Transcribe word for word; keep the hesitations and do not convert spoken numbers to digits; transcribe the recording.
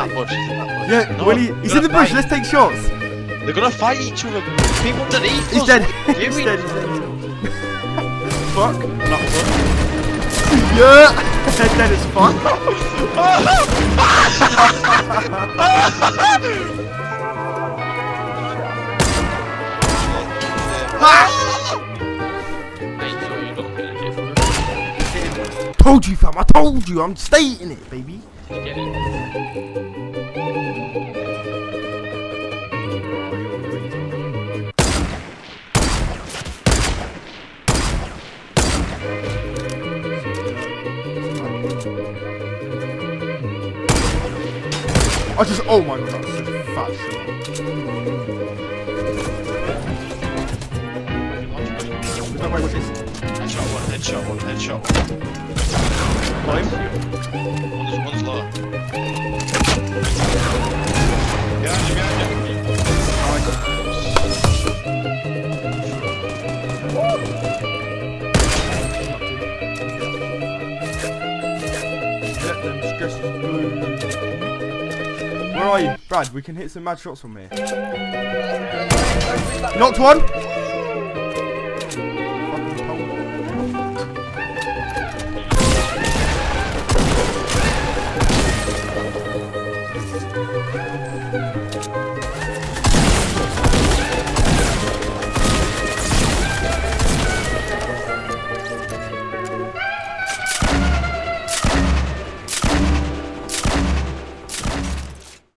that bush. He's in that bush. Yeah, no, when he, he's in the bush, let's take shots. They're gonna fight each other. People underneath. He's us. dead. What are you He's doing? dead. He's dead. Fuck. Not good. Yeah. Dead as fuck. Told you, fam. I told you. I'm stating it, baby. Get it. I just, oh my god, that's such a fat shot. No, wait, what's this? Headshot one, headshot one, headshot one. Got him? One's, one's low. Behind you, behind you. Let them stresses blue. Where are you? Brad, we can hit some mad shots from here. Knocked one!